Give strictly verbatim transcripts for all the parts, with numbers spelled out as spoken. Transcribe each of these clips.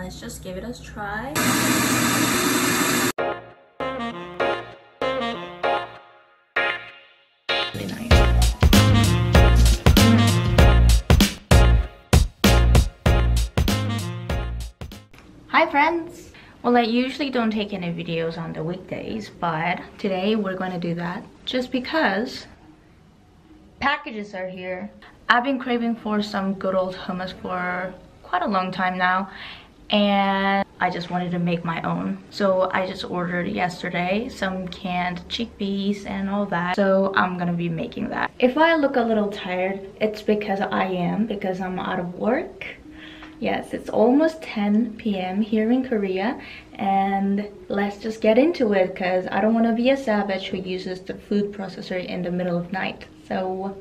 let's just give it a try. Really nice. Hi friends! Well, I usually don't take any videos on the weekdays, but today we're going to do that just because packages are here. I've been craving for some good old hummus for quite a long time now, and I just wanted to make my own. So I just ordered yesterday some canned chickpeas and all that, so I'm gonna be making that. If I look a little tired, it's because I am, because I'm out of work. Yes, it's almost ten p m here in Korea, and let's just get into it because I don't want to be a savage who uses the food processor in the middle of night. So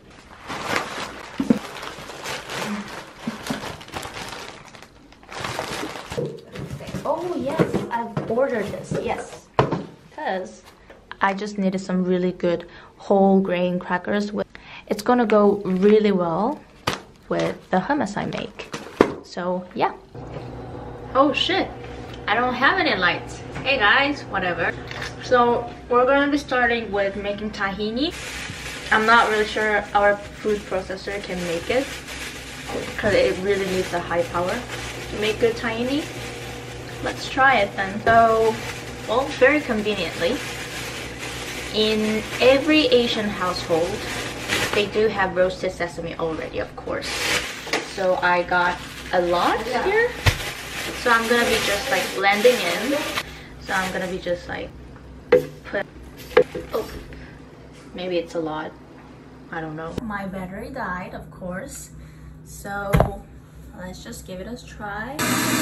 oh yes, I've ordered this, yes, because I just needed some really good whole grain crackers. With it's gonna go really well with the hummus I make. So yeah. Oh shit, I don't have any lights. Hey guys, whatever. So we're gonna be starting with making tahini. I'm not really sure our food processor can make it because it really needs a high power to make good tahini. Let's try it then. So, well, very conveniently, in every Asian household, they do have roasted sesame already, of course. So I got a lot here. So I'm gonna be just like blending in. So I'm gonna be just like put, oh, maybe it's a lot. I don't know. My battery died, of course. So let's just give it a try.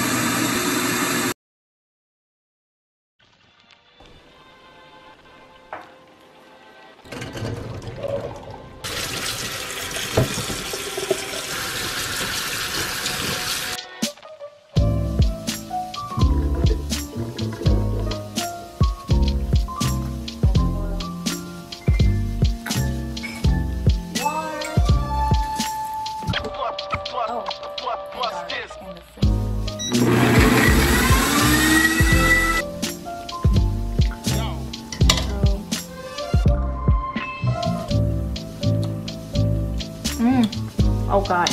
Mm. Oh god.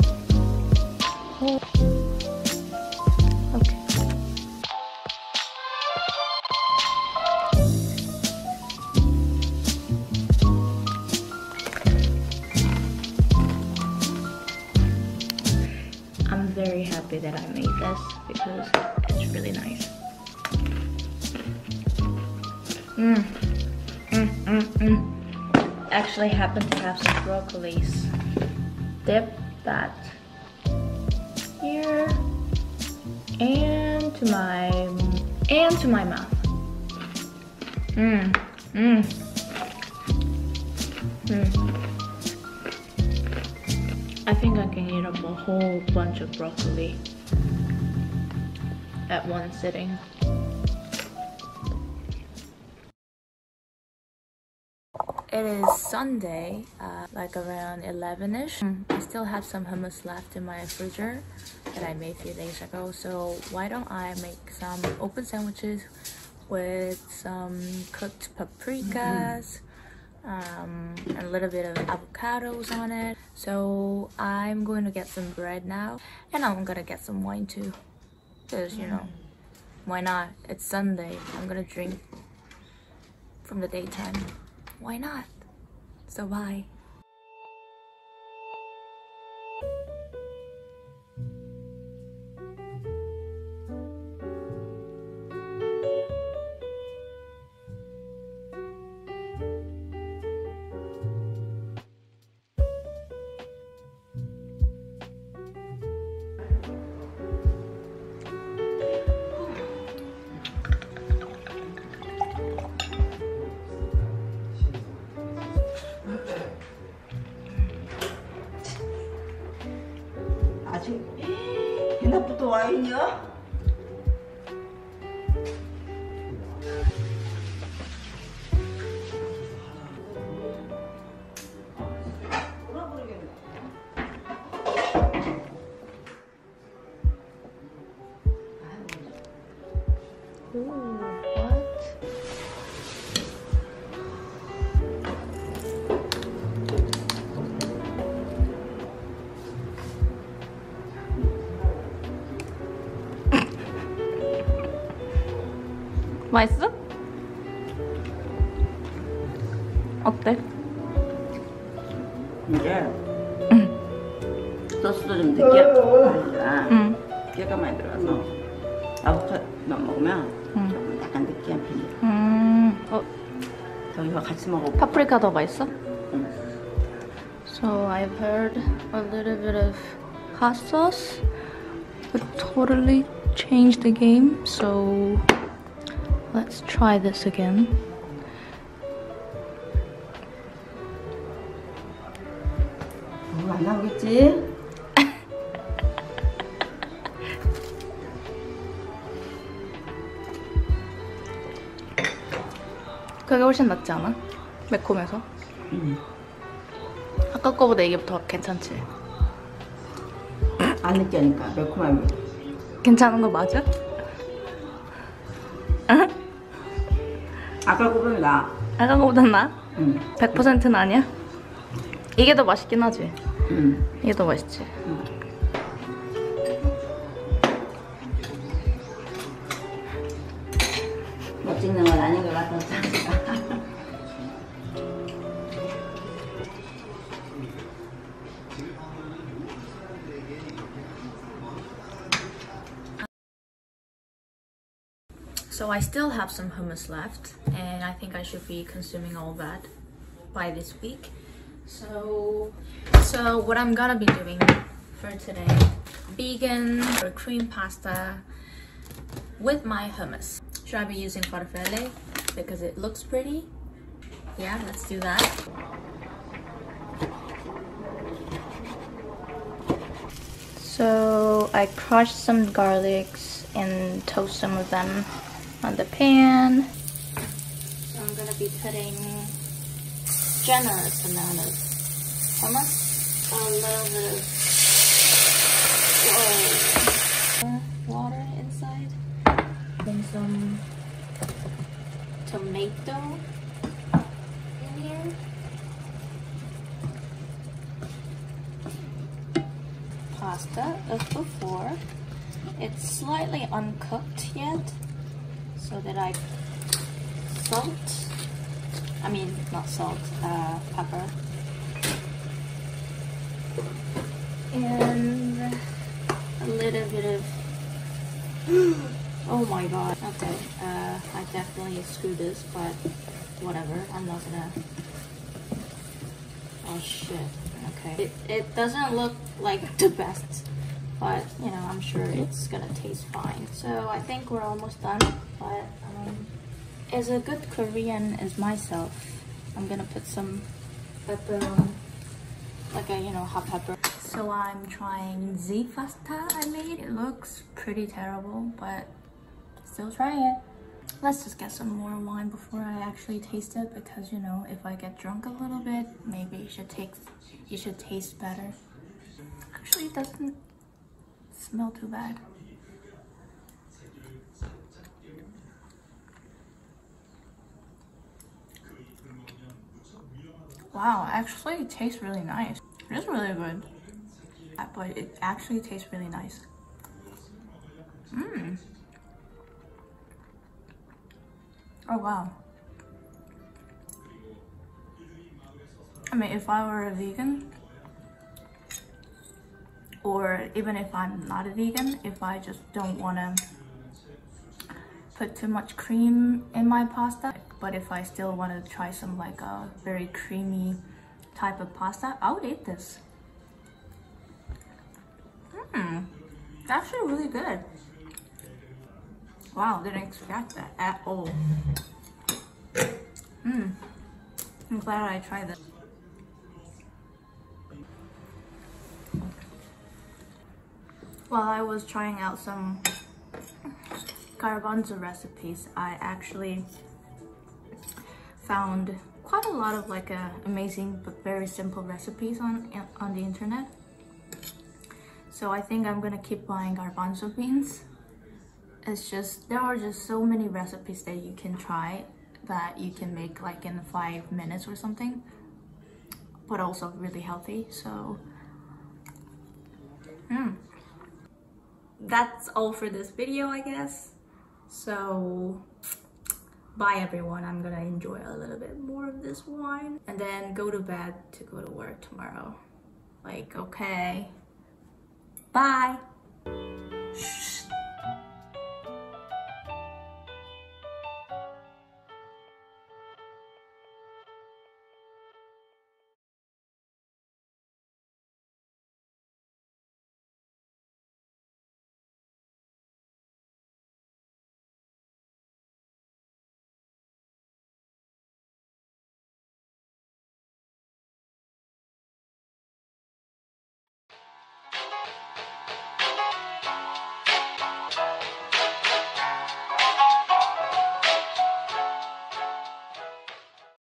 Oh. Okay. I'm very happy that I made this because it's really nice. Mmm. Mmm, mmm, mmm. Actually happen to have some broccolis. Dip that here and to my and to my mouth. Mmm, mmm, mmm. I think I can eat up a whole bunch of broccoli at one sitting. It is Sunday, uh, like around eleven-ish. I still have some hummus left in my freezer that I made a few days ago. So why don't I make some open sandwiches with some cooked paprikas, um, and a little bit of avocados on it. So I'm going to get some bread now, and I'm gonna get some wine too, because you know, why not? It's Sunday. I'm gonna drink from the daytime. Why not? So bye. 아직 옛날부터 와인이야? Ooh, what? 맛있어? 어때? 이게 소스도 좀 느끼하니까 응. 깨가 많이 들어가서 아보카도만 먹으면 응. 조금 약간 느끼한 편이야. 음. 어, 여기서 같이 먹어. 파프리카 더 맛있어? 응. So I've heard a little bit of hot sauce would totally change the game. So let's try this again. 어, 안 나오겠지? 그게 훨씬 낫지 않아? 매콤해서? 응. 아까 거보다 이게 더 괜찮지? 안 느끼하니까 매콤함이. 괜찮은 거 맞아? 응? 아까 거보다 나. 아까 거보단 나? 응. 백 퍼센트는 아니야? 이게 더 맛있긴 하지? 응. 이게 더 맛있지? 응. 못 찍는 건 아닌 것 같아서. So I still have some hummus left, and I think I should be consuming all that by this week. So, so what I'm gonna be doing for today, vegan or cream pasta with my hummus. Should I be using farfalle because it looks pretty? Yeah, let's do that. So I crushed some garlics and toast some of them on the pan. So I'm gonna be putting generous amount of hummus, a little bit of water inside, and some tomato in here. Pasta of before. It's slightly uncooked yet, so that I salt, I mean not salt, uh, pepper, and a little bit of, oh my god, okay, uh, I definitely screwed this, but whatever, I'm not gonna, oh shit, okay, it, it doesn't look like the best, but you know, I'm sure it's gonna taste fine. So I think we're almost done, but um, as a good Korean as myself, I'm gonna put some pepper on, like a, you know, hot pepper. So I'm trying Z pasta I made. It looks pretty terrible, but still trying it. Let's just get some more wine before I actually taste it, because you know, if I get drunk a little bit, maybe it should take, it should taste better. Actually, it doesn't smell too bad. Wow, actually it tastes really nice. It is really good, but it actually tastes really nice. Mmm. Oh wow. I mean, if I were a vegan, or even if I'm not a vegan, if I just don't want to put too much cream in my pasta, but if I still want to try some like a very creamy type of pasta, I would eat this. Hmm, it's actually really good. Wow, didn't expect that at all. Hmm, I'm glad I tried this. While I was trying out some garbanzo recipes, I actually found quite a lot of like uh, amazing but very simple recipes on on the internet. So I think I'm gonna keep buying garbanzo beans It's just, there are just so many recipes that you can try that you can make like in five minutes or something, but also really healthy. So mm. That's all for this video, I guess. So bye everyone. I'm gonna enjoy a little bit more of this wine and then go to bed to go to work tomorrow. Like, okay, bye.